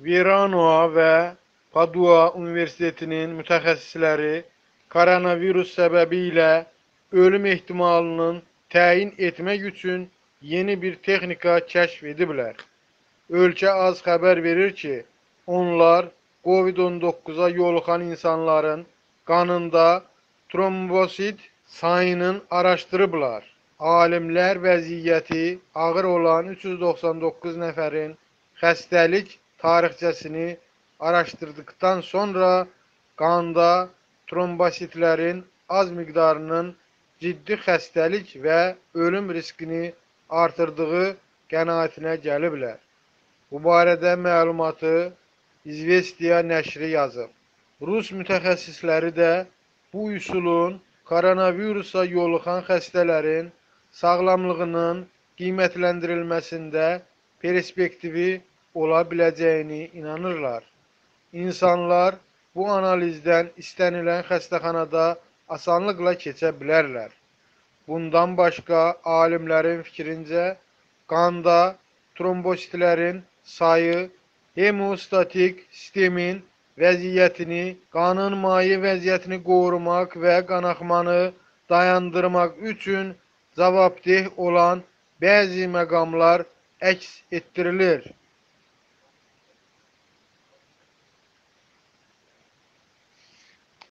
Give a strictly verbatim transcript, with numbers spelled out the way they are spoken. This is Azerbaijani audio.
Verona və Padua Universitetinin mütəxəssisləri koronavirus səbəbilə ölüm ehtimalının təyin etmək üçün yeni bir texnika kəşf ediblər. Ölkə Az xəbər verir ki, onlar Covid on doqquza yoluxan insanların qanında trombosit sayının araşdırıblar. Alimlər vəziyyəti ağır olan üç yüz doxsan doqquz nəfərin xəstəlik tarixçəsini araşdırdıktan sonra qanda trombositlərin az miqdarının ciddi xəstəlik və ölüm riskini artırdığı qənaətinə gəliblər. Bu barədə məlumatı İzvestiya nəşri yazıb. Rus mütəxəssisləri də bu üsulun koronavirusa yoluxan xəstələrin sağlamlığının qiymətləndirilməsində perspektivi ola biləcəyini inanırlar. İnsanlar bu analizdən istənilən xəstəxanada asanlıqla keçə bilərlər. Bundan başqa, alimlərin fikrincə, qanda trombositlərin sayı hemostatik sistemin vəziyyətini, qanın maye vəziyyətini qorumaq və qanaxmanı dayandırmaq üçün cavabdeh olan bəzi məqamlar əks etdirilir.